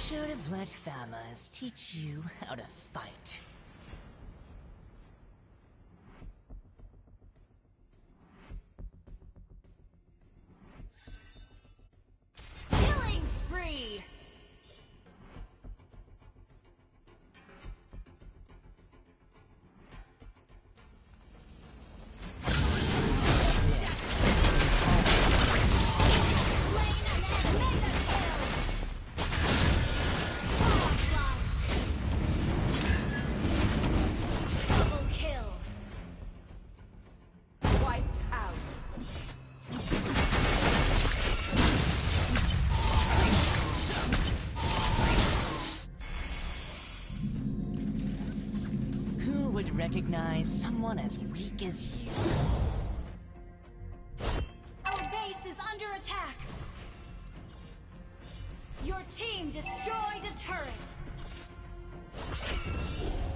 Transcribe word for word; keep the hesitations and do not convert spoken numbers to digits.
should have let Famas teach you how to fight. Killing spree! Recognize someone as weak as you. Our base is under attack. Your team destroyed a turret.